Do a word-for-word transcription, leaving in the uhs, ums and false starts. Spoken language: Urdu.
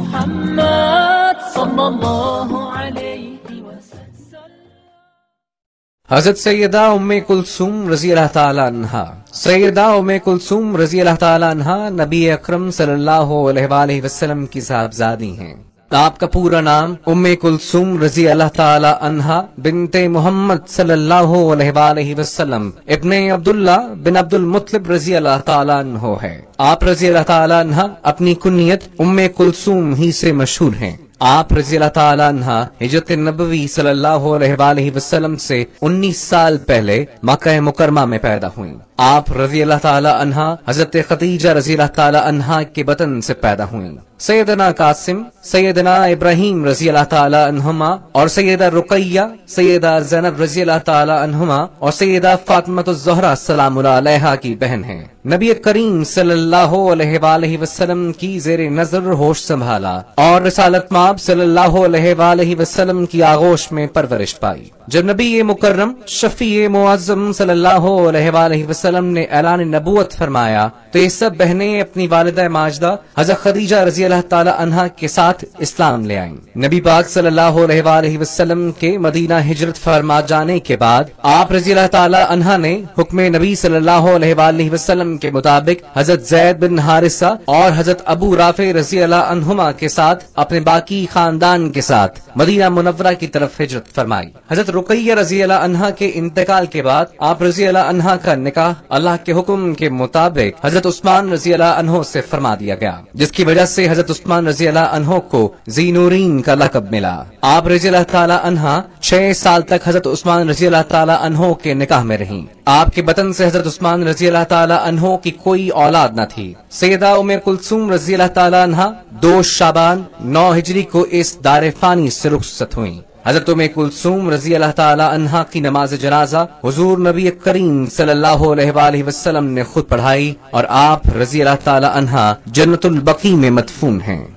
محمد صلی اللہ علیہ وسلم. حضرت سیدہ ام کلثوم رضی اللہ تعالی عنہا. سیدہ ام کلثوم رضی اللہ تعالی عنہا نبی اکرم صلی اللہ علیہ وآلہ وسلم کی صاحبزادی ہیں. آپ کا پورا نام ام کلثوم رضی اللہ تعالی عنہا بنت محمد صلی اللہ علیہ وآلہ وسلم ابن عبداللہ بن عبد المطلب رضی اللہ تعالی عنہ ہے. آپ رضی اللہ تعالی عنہا اپنی کنیت ام کلثوم ہی سے مشہور ہیں. آپ رضی اللہ تعالی عنہا ہجرت نبوی صلی اللہ علیہ وآلہ وسلم سے انیس سال پہلے مکہ مکرمہ میں پیدا ہوئیں. آپ رضی اللہ تعالی عنہا حضرت خدیجہ رضی اللہ تعالی عنہا کے بطن سے پیدا ہوئیں. سیدنا قاسم، سیدنا ابراہیم رضی اللہ تعالی عنہما اور سیدہ رقیہ، سیدہ زینب رضی اللہ تعالی عنہما اور سیدہ فاطمہ الزہرا سلام اللہ علیہا کی بہن ہیں. نبی کریم صلی اللہ علیہ وآلہ وسلم کی زیر نظر ہوش سنبھالا اور رسالت مآب صلی اللہ علیہ وآلہ وسلم کی آغوش میں پرورش پائی. جب نبی مکرم شفیع معظم صلی اللہ علیہ وآلہ وسلم نے اعلان نبوت فرمایا تو یہ سب بہنیں اپنی والدہ ماجدہ حضرت خدیجہ رضی اللہ تعالی عنہا کے ساتھ اسلام لے آئیں. نبی پاک صلی اللہ علیہ وآلہ وسلم کے مدینہ ہجرت فرما جانے کے بعد آپ رضی اللہ تعالی عنہا نے حکم نبی صلی اللہ علیہ وآلہ وسلم کے مطابق حضرت زید بن حارثہ اور حضرت ابو رافع رضی اللہ عنہما کے ساتھ اپنے باقی خاندان کے ساتھ مدینہ منورہ کی طرف ہجرت فرمائی. حضرت رقیہ رضی اللہ عنہا کے انتقال کے بعد آپ رضی اللہ عنہا کا نکاح اللہ کے حکم کے مطابق حضرت عثمان رضی اللہ عنہ سے فرما دیا گیا، جس کی وجہ سے حضرت عثمان رضی اللہ عنہ کو ذی نورین کا لقب ملا. آپ رضی اللہ تعالی عنہا چھ سال تک حضرت عثمان رضی اللہ تعالی عنہ کے نکاح میں رہیں. آپ کے بطن سے حضرت عثمان رضی اللہ تعالی عنہ کی کوئی اولاد نہ تھی. سیدہ ام کلثوم رضی اللہ تعالی عنہا دو شعبان نو ہجری کو اس دار فانی سے رخصت ہوئیں. حضرت ام کلثوم رضی اللہ تعالی عنہا کی نماز جنازہ حضور نبی کریم صلی اللہ علیہ وآلہ وسلم نے خود پڑھائی اور آپ رضی اللہ تعالی عنہا جنت البقیع میں مدفون ہیں.